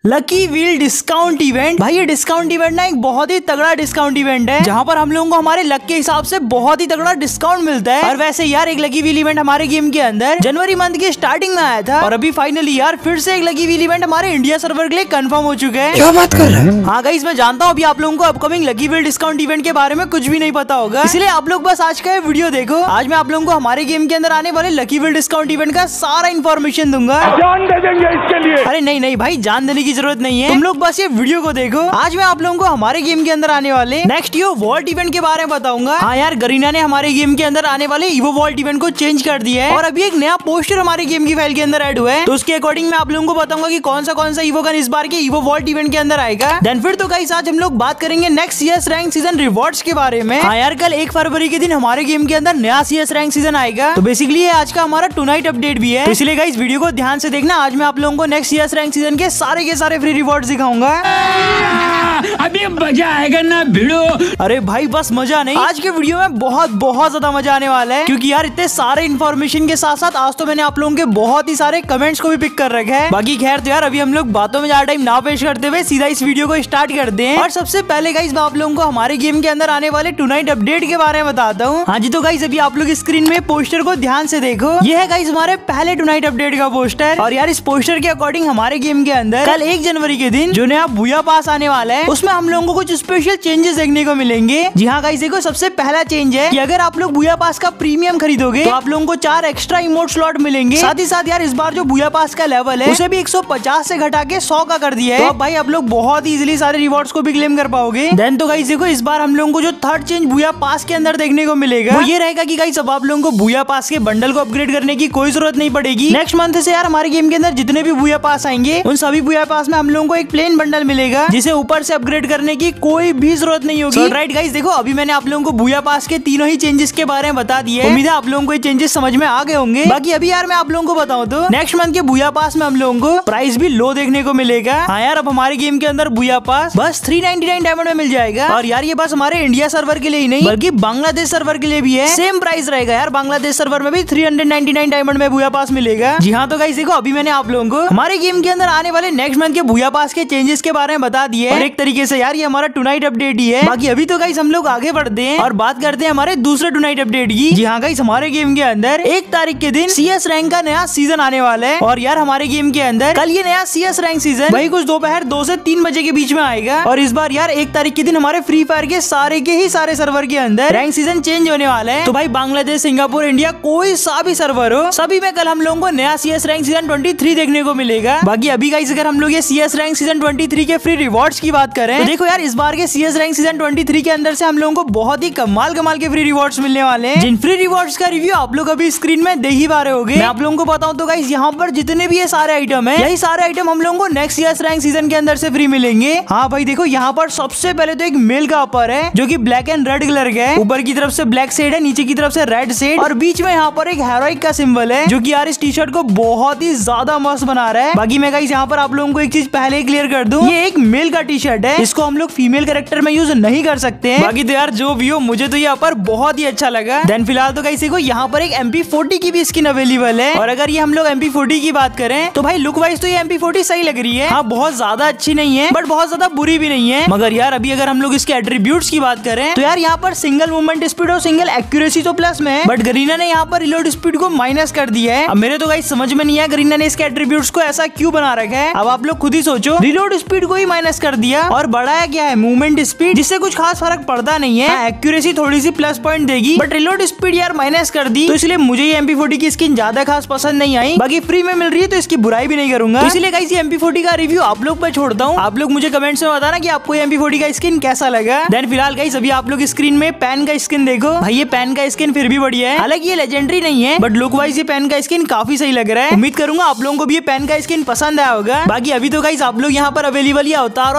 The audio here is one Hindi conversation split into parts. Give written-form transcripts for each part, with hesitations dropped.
Lucky wheel discount event. भाई ये डिस्काउंट इवेंट ना एक बहुत ही तगड़ा डिस्काउंट इवेंट है, जहाँ पर हम लोगों को हमारे लक के हिसाब से बहुत ही तगड़ा डिस्काउंट मिलता है। और वैसे यार एक लकी व्हील इवेंट हमारे गेम के अंदर जनवरी मंथ की स्टार्टिंग में आया था, और अभी फाइनली यार फिर से एक लकी व्हील इवेंट हमारे इंडिया सर्वर के लिए कंफर्म हो चुका है। क्या बात कर रहे हैं? हाँ गाइस, मैं जानता हूँ अभी आप लोगों को upcoming lucky wheel discount event के बारे में कुछ भी नहीं पता होगा, इसलिए आप लोग बस आज का ये वीडियो देखो। आज मैं आप लोगों को हमारे गेम के अंदर आने वाले लकी व्हील डिस्काउंट इवेंट का सारा इन्फॉर्मेशन दूंगा। जान दे देंगे इसके लिए। अरे नहीं भाई, जान देने की जरूरत नहीं है, तुम लोग बस ये वीडियो को देखो। आज मैं आप लोगों को हमारे गेम के अंदर आने वाले नेक्स्ट ईवो वॉल्ट इवेंट के बारे में बताऊंगा। हाँ यार, गरीना ने हमारे गेम के अंदर आने वाले ईवो वॉल्ट इवेंट को चेंज कर दिया है, और अभी एक नया पोस्टर हमारे गेम की फाइल के अंदर ऐड हुआ है, तो उसके अकॉर्डिंग मैं आप लोगों को बताऊंगा कि कौन सा ईवो गन इस बार के ईवो वॉल्ट इवेंट के अंदर आएगा। देन फिर तो गाइस आज हम लोग बात करेंगे next CS rank season rewards के बारे में। हाँ यार, कल 1 फरवरी के दिन हमारे गेम के अंदर नया सीएस रैंक सीजन आएगा, तो बेसिकली आज का हमारा टू नाइट अपडेट भी है, तो इसलिए गाइस वीडियो को ध्यान से देखना। आज मैं आप लोगों को नेक्स्ट सीएस रैंक सीजन के सारे फ्री रिवॉर्ड्स दिखाऊंगा। अभी मजा आएगा ना भिड़ो। अरे भाई बस मजा नहीं, आज के वीडियो में बहुत ज्यादा मजा आने वाला है, क्योंकि यार इतने सारे इन्फॉर्मेशन के साथ साथ आज तो मैंने आप लोगों के बहुत ही सारे कमेंट्स को भी पिक कर रखा है। बाकी खैर तो यार अभी हम लोग बातों में ज्यादा टाइम ना पेश करते हुए सीधा इस वीडियो को स्टार्ट करते हैं। और सबसे पहले गाइस मैं आप लोगों को हमारे गेम के अंदर आने वाले टू नाइट अपडेट के बारे में बताता हूँ। हाँ जी, तो गाइस अभी आप लोग स्क्रीन में पोस्टर को ध्यान से देखो, ये है गाइस हमारे पहले टू नाइट अपडेट का पोस्टर। और यार इस पोस्टर के अकॉर्डिंग हमारे गेम के अंदर कल 1 जनवरी के दिन जो नया बुया पास आने वाला है, उसमें हम लोगों को कुछ स्पेशल चेंजेस देखने को मिलेंगे। जी हाँ गाइस, देखो सबसे पहला चेंज है कि अगर आप लोग बुया पास का प्रीमियम खरीदोगे तो आप लोगों को 4 एक्स्ट्रा इमोट स्लॉट मिलेंगे। साथ ही साथ यार इस बार जो बुया पास का लेवल है उसे भी 150 से घटा के 100 का कर दिया है, तो अब भाई आप लोग बहुत इजीली सारे रिवॉर्ड्स को भी क्लेम कर पाओगे। देन तो गाइस देखो इस बार हम लोगों को जो थर्ड चेंज बुया पास के अंदर देखने को मिलेगा वो ये रहेगा कि गाइस अब आप लोगों को बुया पास के बंडल को अपग्रेड करने की कोई जरूरत नहीं पड़ेगी। नेक्स्ट मंथ से यार हमारे गेम के अंदर जितने भी बुया पास आएंगे उन सभी बुया पास में हम लोगों को एक प्लेन बंडल मिलेगा, जिसे ऊपर से अपग्रेड करने की कोई भी जरूरत नहीं होगी। राइट गाइस, देखो अभी मैंने आप लोगों को बुया पास के तीनों ही चेंजेस के बारे में बता दिए। उम्मीद है आप लोगों को ये चेंजेस समझ में आ गए होंगे। बाकी अभी यार मैं आप लोगों को बताऊं तो नेक्स्ट मंथ के बुया पास में हम लोगों को प्राइस भी लो देखने को मिलेगा। हाँ यार, अब हमारे गेम के अंदर बुया पास बस 399 डायमंड में मिल जाएगा, और यार ये बस हमारे इंडिया सर्वर के लिए ही नहीं बल्कि बांग्लादेश सर्वर के लिए भी है। सेम प्राइस रहेगा यार, बांग्लादेश सर्वर में भी 399 डायमंड में बुया पास मिलेगा। जी हाँ, तो गाइस देखो अभी मैंने आप लोगों को हमारे गेम के अंदर आने वाले नेक्स्ट मंथ के बुया पास के चेंजेस के बारे में बता दिए, और एक तरीके से यार ये हमारा टू नाइट अपडेट ही है। बाकी अभी तो गाइस हम लोग आगे बढ़ते हैं और बात करते हैं हमारे दूसरे टू नाइट अपडेट की। जी हाँ गाइस, हमारे गेम के अंदर 1 तारीख के दिन सीएस रैंक का नया सीजन आने वाला है, और यार हमारे गेम के अंदर कल ये नया सीएस रैंक सीजन वही कुछ दोपहर 2 से 3 बजे के बीच में आएगा। और इस बार यार 1 तारीख के दिन हमारे फ्री फायर के सारे सर्वर के अंदर रैंक सीजन चेंज होने वाला है। तो भाई बांग्लादेश, सिंगापुर, इंडिया कोई सा भी सर्वर हो सभी में कल हम लोगों को नया सीएस रैंक सीजन 23 देखने को मिलेगा। बाकी अभी गाइस अगर हम लोग ये सीएस रैंक सीजन 23 के फ्री रिवॉर्ड्स की बात करें तो देखो यार इस बार के सीएस रैंक सीजन 23 के अंदर से हम लोगों को बहुत ही कमाल के फ्री रिवॉर्ड्स मिलने वाले हैं, जिन फ्री रिवॉर्ड्स का रिव्यू आप लोग अभी स्क्रीन में देख ही पा रहे होंगे। मैं आप लोगों को बताऊं तो गाइस यहाँ पर जितने भी ये सारे आइटम है, यही सारे आइटम हम लोगों को नेक्स्ट सीएस रैंक सीजन के अंदर से फ्री मिलेंगे। हाँ भाई देखो यहाँ पर सबसे पहले तो एक मेल का अपर है जो कि ब्लैक एंड रेड कलर का है, ऊपर की तरफ से ब्लैक शेड है, नीचे की तरफ से रेड शेड, और बीच में यहाँ पर एक हेरोइक का सिंबल है जो कि यार इस टी शर्ट को बहुत ही ज्यादा मस्त बना रहा है। बाकी मैं गाइस यहाँ पर आप लोगों को एक चीज पहले ही क्लियर कर दूं, ये एक मेल का टी शर्ट है, इसको हम लोग फीमेल कैरेक्टर में यूज नहीं कर सकते हैं। बाकी तो यार जो भी हो मुझे तो ये अपर बहुत ही अच्छा लगा। देन फिलहाल तो गाइस देखो यहाँ पर एक MP40 की भी स्किन अवेलेबल है, और अगर ये हम लोग MP40 की बात करें तो भाई लुक वाइज तो ये MP40 सही लग रही है। हाँ, बहुत ज्यादा अच्छी नहीं है बट बहुत ज्यादा बुरी भी नहीं है, मगर यार अभी अगर हम लोग इसके एट्रीब्यूट्स की बात करें तो यार यहाँ पर सिंगल मूवमेंट स्पीड और सिंगल एक्यूरेसी तो प्लस में है, बट गरीना ने यहाँ पर रिलोड स्पीड को माइनस कर दिया है। अब मेरे तो गाइस समझ में नहीं आया गरीना ने इसके एट्रीब्यूट्स को ऐसा क्यों बना रखा है। अब आप लोग खुद ही सोचो, रिलोड स्पीड को ही माइनस कर दिया और बढ़ाया क्या है मूवमेंट स्पीड, जिससे कुछ खास फर्क पड़ता नहीं है। एक्यूरेसी थोड़ी सी प्लस पॉइंट देगी बट रिलोड स्पीड यार माइनस कर दी, तो इसलिए मुझे ये MP40 की स्किन ज्यादा खास पसंद नहीं आई। बाकी फ्री में मिल रही है तो इसकी बुराई भी नहीं करूंगा, तो इसलिए गाइस ये MP40 का रिव्यू आप लोग पे छोड़ता हूँ। आप लोग मुझे कमेंट्स में बताना कि आपको ये MP40 का स्किन कैसा लगा। देन फिलहाल गाइस अभी आप लोग स्क्रीन में पैन का स्किन देखो, भाई ये पैन का स्किन फिर भी बढ़िया है, हालांकि ये लेजेंडरी नहीं है बट लुक वाइज ये पैन का स्किन काफी सही लग रहा है। उम्मीद करूंगा आप लोगों को भी ये पैन का स्किन पसंद आया होगा। बाकी अभी तो गाइस आप लोग यहाँ पर अवेलेबल ये अवतार और बैनर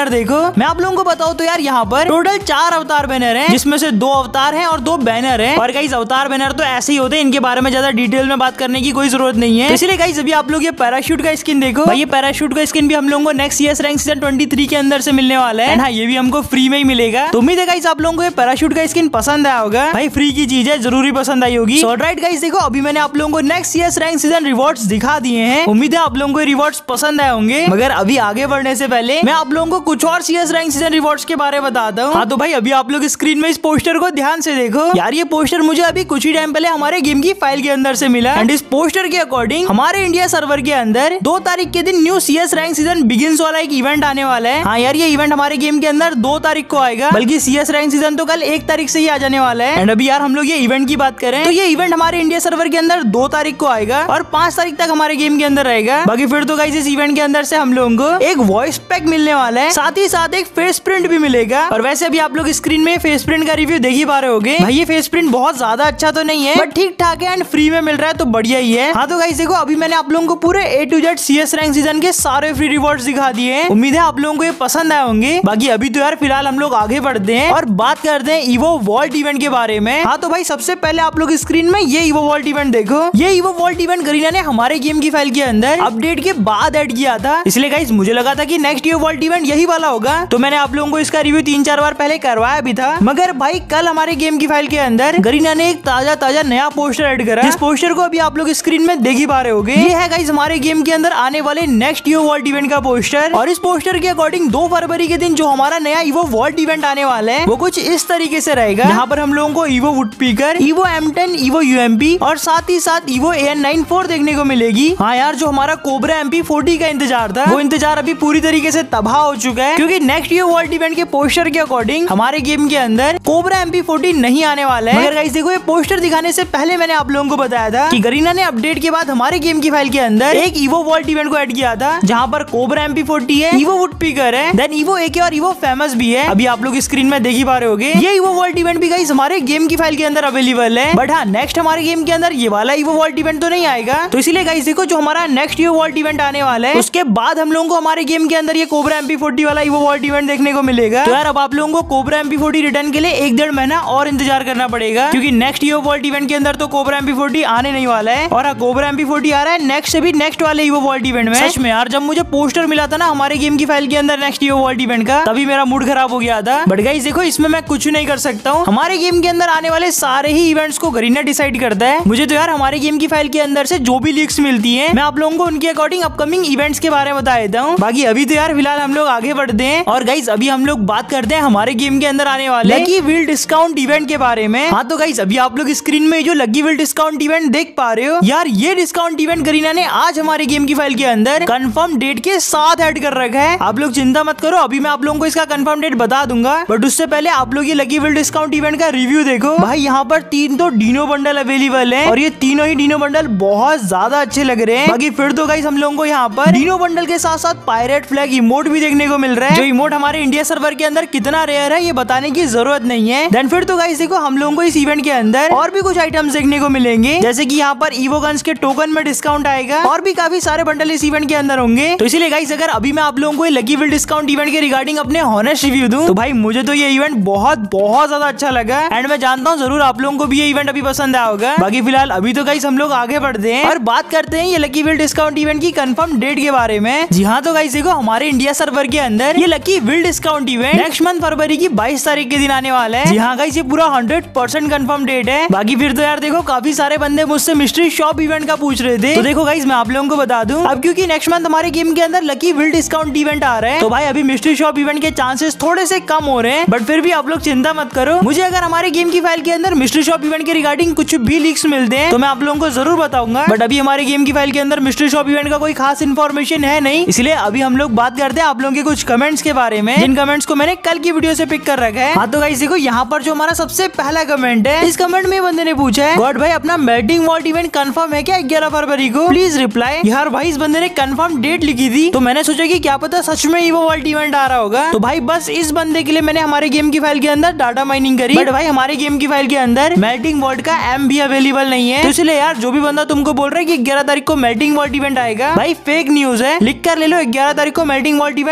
देखो, मैं आप लोगों को बताऊं तो यार यहाँ पर टोटल 4 अवतार बैनर हैं, जिसमें से 2 अवतार हैं और 2 बैनर हैं। और गाइस अवतार बैनर तो ऐसे ही होते हैं, इनके बारे में ज्यादा डिटेल में बात करने की कोई जरूरत नहीं है। इसलिए गाइस अभी आप लोग ये पैराशूट का स्किन देखो भाई, ये पैराशूट का स्किन भी हम लोगों को नेक्स्ट CS रैंक सीजन 23 के अंदर से मिलने वाला है। हाँ, ये भी हमको फ्री में ही मिलेगा। तो उम्मीद है गाइस आप लोगों को ये पैराशूट का स्किन पसंद आया होगा। भाई फ्री की चीज है, जरूरी पसंद आई होगी। सो राइट गाइस, देखो अभी मैंने आप लोगों को next CS rank season rewards दिखा दिए हैं। उम्मीद है आप लोगों को रिवॉर्ड्स पसंद आए होंगे। मगर अभी आगे बढ़ने से पहले मैं आप लोगों को कुछ और CS रैंक सीजन रिवॉर्ड्स के बारे में बताता हूँ। हाँ तो भाई अभी आप लोग स्क्रीन में इस पोस्टर को ध्यान से देखो यार, ये पोस्टर मुझे अभी कुछ ही टाइम पहले हमारे गेम की फाइल के अंदर से मिला। एंड इस पोस्टर के अकॉर्डिंग हमारे इंडिया सर्वर के अंदर 2 तारीख के दिन new CS rank season begins वाला एक इवेंट आने वाला है। हाँ यार, ये इवेंट हमारे गेम के अंदर 2 तारीख को आएगा, बल्कि CS रैंक सीजन तो कल 1 तारीख से ही आ जाने वाला है। एंड अभी यार हम लोग ये इवेंट की बात करें तो ये इवेंट हमारे इंडिया सर्वर के अंदर 2 तारीख को आएगा और 5 तारीख तक हमारे गेम के अंदर रहेगा। बाकी फिर तो गाइस इस इवेंट के अंदर से हम लोगों को एक वॉइस पैक मिलने वाला है, साथ ही साथ एक फेस प्रिंट भी मिलेगा। और वैसे अभी आप लोग स्क्रीन में फेस प्रिंट का रिव्यू देख ही पा रहे होगे। भाई ये फेस प्रिंट बहुत ज्यादा अच्छा तो नहीं है, बट ठीक ठाक है एंड फ्री में मिल रहा है तो बढ़िया ही है। हाँ तो गाइस देखो अभी मैंने आप लोगों को पूरे A to Z CS rank season के सारे फ्री रिवॉर्ड्स दिखा दिए हैं। उम्मीद है आप लोगों को ये पसंद आए होंगे। बाकी अभी तो यार फिलहाल हम लोग आगे बढ़ते हैं और बात करते हैं ईवो वॉल्ट इवेंट के बारे में। हाँ तो भाई सबसे पहले आप लोग स्क्रीन में ये ईवो वॉल्ट इवेंट देखो। ये ईवो वॉल्ट इवेंट गरीना ने हमारे गेम की फाइल के अंदर अपडेट के बाद ऐड किया था, इसलिए गाइस मुझे लगा था कि नेक्स्ट ईवो वॉल्ट इवेंट यही वाला होगा, तो मैंने आप लोगों को इसका रिव्यू 3-4 बार पहले करवाया भी था। मगर भाई कल हमारे गेम की फाइल के अंदर गरीना ने एक ताजा नया पोस्टर ऐड करा, जिस पोस्टर को अभी आप लोग स्क्रीन में देख ही पा रहे होगे। ये है गाइस हमारे गेम के अंदर आने वाले नेक्स्ट ईवो वॉल्ट इवेंट का पोस्टर। और इस पोस्टर के अकॉर्डिंग 2 फरवरी के दिन जो हमारा नया ईवो वॉल्ट इवेंट आने वाला है वो कुछ इस तरीके से रहेगा, जहाँ पर हम लोगों को evo woodpecker, evo M10, evo UMP और साथ ही साथ ईवो AN94 देखने को मिलेगी। हाँ यार, जो हमारा कोबरा MP40 का इंतजार था वो इंतजार अभी पूरी तरीके से तबाह हो चुका है, क्योंकि नेक्स्ट ईवो वॉल्ट इवेंट के पोस्टर के अकॉर्डिंग हमारे गेम के अंदर कोबरा MP40 नहीं आने वाला है। मगर गाइस देखो, ये पोस्टर दिखाने से पहले मैंने आप लोगों को बताया था कि गरीना ने अपडेट के बाद हमारे गेम की फाइल के अंदर एक ईवो वॉल्ट इवेंट को ऐड किया था, जहाँ पर कोबरा MP40 है, ईवो वुडपीकर है, देन ईवो AK और ईवो फेमस भी है। अभी आप लोग स्क्रीन में देख ही पा रहे होगे। ये ईवो वॉल्ट इवेंट भी गाइस हमारे गेम की फाइल के अंदर अवेलेबल है, बट हाँ नेक्स्ट हमारे गेम के अंदर ये वाला ईवो वॉल्ट इवेंट तो नहीं आएगा। तो इसीलिए गाइस देखो, जो हमारा नेक्स्ट ईवो वॉल्ट इवेंट आने वाला है उसके बाद हम लोगों को हमारे गेम के अंदर ये कोबरा MP40 वाला ईवो वॉल्ट इवेंट देखने को मिलेगा। तो यार अब आप लोगों को कोबरा MP40 रिटर्न के लिए 1-1.5 महीना और इंतजार करना पड़ेगा, क्योंकि नेक्स्ट ईवो वॉल्ट इवेंट के अंदर तो कोबरा MP40 आने नहीं वाला है। और कोबरा MP40 आ रहा है नेक्स्ट से भी नेक्स्ट वाले ईवो वॉल्ट इवेंट में। सच में यार, जब मुझे पोस्टर मिला था ना हमारे गेम की फाइल के अंदर नेक्स्ट ईवो वॉल्ट इवेंट का, तभी मेरा मूड खराब हो गया था। बट गाइस देखो, इसमें मैं कुछ नहीं कर सकता हूँ। हमारे गेम के अंदर आने वाले सारे ही इवेंट्स को गरीना डिसाइड करता है। मुझे तो यार हमारे गेम की फाइल के अंदर से जो भी लीक्स मिलती है मैं आप लोगों को उनके अकॉर्डिंग अपकमिंग इवेंट्स के बारे में बता देता हूँ। बाकी अभी तो यार फिलहाल हम लोग आगे बढ़ते हैं और गाइस अभी हम लोग बात करते हैं हमारे गेम के अंदर आने वाले लकी व्हील डिस्काउंट इवेंट के बारे में। हाँ तो गाइस अभी आप लोग स्क्रीन में जो लकी व्हील डिस्काउंट इवेंट देख पा रहे हो, यार ये डिस्काउंट इवेंट गरीना ने आज हमारे गेम की फाइल के अंदर कंफर्म डेट के साथ ऐड कर रखा है। आप लोग चिंता मत करो, अभी मैं आप लोगों को इसका कंफर्म डेट बता दूंगा, बट उससे पहले आप लोग ये लकी व्हील डिस्काउंट इवेंट का रिव्यू देखो। भाई यहाँ पर 3 तो डिनो बंडल अवेलेबल है और ये तीनों ही डिनो बंडल बहुत ज्यादा अच्छे लग रहे हैं। बाकी फिर तो गाइस हम लोगों को यहाँ पर डिनो बंडल के साथ साथ पायरेट फ्लैग इमोट भी देखने को मिल रहा है, जो इमोट हमारे इंडिया सर्वर के अंदर कितना रेयर है ये बताने की जरूरत नहीं है। देन फिर तो गाइस देखो, हम लोगों को इस इवेंट के अंदर और भी कुछ आइटम्स देखने को मिलेंगे, जैसे कि यहाँ पर ईवो गन्स के टोकन में डिस्काउंट आएगा और भी काफी सारे बंडल इस इवेंट के अंदर होंगे। तो इसीलिए गाइस अगर अभी मैं आप लोगों को लकी व्हील डिस्काउंट इवेंट के रिगार्डिंग अपने हॉनेस्ट रिव्यू दूं, तो भाई मुझे तो ये इवेंट बहुत ज्यादा अच्छा लगा एंड मैं जानता हूँ जरूर आप लोगों को भी ये इवेंट अभी पसंद आया होगा। बाकी फिलहाल अभी तो गाइस हम लोग आगे बढ़ते हैं और बात करते हैं ये लकी व्हील डिस्काउंट इवेंट की कंफर्म डेट के बारे में। जी हाँ, तो गाइस देखो, हमारे इंडिया सर्वर के अंदर ये lucky wheel discount event next month फरवरी की 22 तारीख के दिन आने वाला है। जी हाँ गाइस, ये पूरा 100% कंफर्म डेट है। बाकी फिर तो यार देखो, काफी सारे बंदे मुझसे मिस्ट्री शॉप इवेंट का पूछ रहे थे, तो देखो गाइस मैं आप लोगों को बता दूं, अब क्योंकि नेक्स्ट मंथ हमारे गेम के अंदर लकी व्हील डिस्काउंट इवेंट आ रहा है, तो भाई अभी मिस्ट्री शॉप इवेंट के चांसेस थोड़े से कम हो रहे हैं, बट फिर भी आप लोग चिंता मत करो। मुझे अगर हमारे गेम की फाइल के अंदर मिस्ट्री शॉप इवेंट के रिगार्डिंग कुछ भी लीक्स मिलते हैं तो मैं आप लोगों को जरूर बताऊंगा, बट अभी हमारे गेम की फाइल के अंदर मिस्ट्री शॉप इवेंट का कोई खास इन्फॉर्मेशन है नहीं। इसलिए अभी हम लोग बात करते हैं आप लोगों के कुछ कमेंट्स के बारे में, जिन कमेंट्स को मैंने कल की वीडियो से पिक कर रखा है। हाँ तो गाइस देखो, यहाँ पर जो हमारा सबसे पहला कमेंट है, इस कमेंट में बंदे ने पूछा है, गॉड भाई अपना मेल्टिंग वॉल्ट इवेंट कंफर्म है क्या 11 फरवरी को, प्लीज रिप्लाई। यार भाई इस बंदे ने कंफर्म डेट लिखी थी, तो मैंने सोचा कि क्या पता सच में ही वो वॉल्ट इवेंट आ रहा होगा। तो भाई बस इस बंदे के लिए मैंने हमारे गेम की फाइल के अंदर डाटा माइनिंग करी, बट भाई हमारे गेम की फाइल के अंदर मेल्टिंग वॉल्ट का एम भी अवेलेबल नहीं है। तो इसलिए यार जो भी बंदा तुमको बोल रहा है कि 11 तारीख को मेल्टिंग वॉल्ट इवेंट आएगा, भाई फेक न्यूज है, लिख कर ले लो। 11 तारीख को मेल्टिंग वॉल्ट इवेंट नहीं आने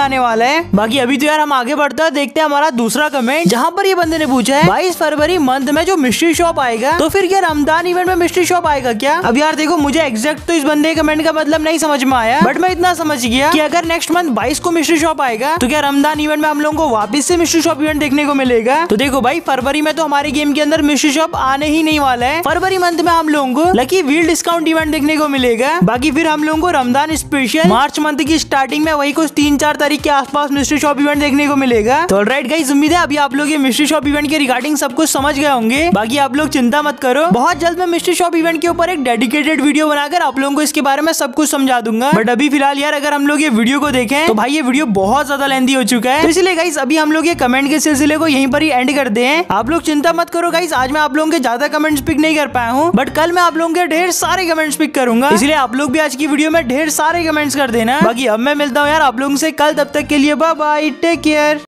आने वाला है। बाकी अभी तो यार हम आगे बढ़ते हैं, देखते हैं हमारा दूसरा कमेंट, जहाँ पर ये बंदे ने पूछा है 22 फरवरी मंथ में जो मिस्ट्री शॉप आएगा, तो फिर क्या रमजान इवेंट में मिस्ट्री शॉप आएगा क्या? अब यार देखो, मुझे एग्जैक्ट तो इस बंदे कमेंट का मतलब नहीं समझ में आया, बट मैं इतना समझ गया कि अगर नेक्स्ट मंथ 22 को मिस्ट्री शॉप आएगा तो क्या रमजान इवेंट में हम लोगों को वापस से मिस्ट्री शॉप इवेंट देखने को मिलेगा? तो देखो भाई, फरवरी में तो हमारे गेम के अंदर मिस्ट्री शॉप आने ही नहीं वाला है। फरवरी मंथ में हम लोगों को लकी व्हील डिस्काउंट इवेंट देखने को मिलेगा। बाकी फिर हम लोगों को रमजान स्पेशल मार्च मंथ की स्टार्टिंग में वही कुछ 3-4 तारीख के आसपास मिस्ट्री शॉप इवेंट देखने को मिलेगा। तो ऑलराइट गाइस, उम्मीद है अभी आप लोग ये मिस्ट्री शॉप इवेंट के रिगार्डिंग सब कुछ समझ गए होंगे। बाकी आप लोग चिंता मत करो, बहुत जल्द मैं मिस्ट्री शॉप इवेंट के ऊपर एक डेडिकेटेड वीडियो बनाकर आप लोगों को इसके बारे में सब कुछ समझा दूंगा। बट अभी फिलहाल यार अगर हम लोग ये वीडियो को देखें तो भाई ये वीडियो बहुत ज्यादा लेंथी हो चुका है, तो इसलिए गाइस अभी हम लोग ये कमेंट के सिलसिले को यहीं पर ही एंड करते हैं। आप लोग चिंता मत करो गाइस, आज मैं आप लोगों के ज्यादा कमेंट्स पिक नहीं कर पाया हूँ, बट कल मैं आप लोगों के ढेर सारे कमेंट्स पिक करूंगा, इसलिए आप लोग भी आज की वीडियो में ढेर सारे कमेंट्स कर देना। बाकी अब मैं मिलता हूँ यार आप लोगों से कल, तब तक के लिए बाय बाय, टेक केयर।